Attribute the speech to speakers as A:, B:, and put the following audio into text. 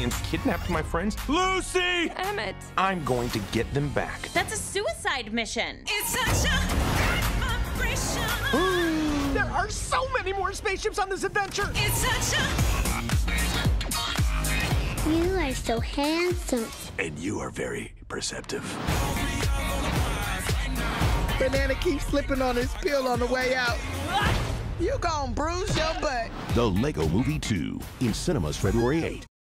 A: and kidnapped my friends. Lucy!
B: Emmett.
A: I'm going to get them back.
C: That's a suicide mission.
D: It's such a vibration.
E: There are so many more spaceships on this adventure.
D: It's such a...
F: You are so handsome.
G: And you are very perceptive.
H: Banana keeps slipping on his pill on the way out. You gon' bruise your butt.
G: The Lego Movie 2 in cinemas February 8.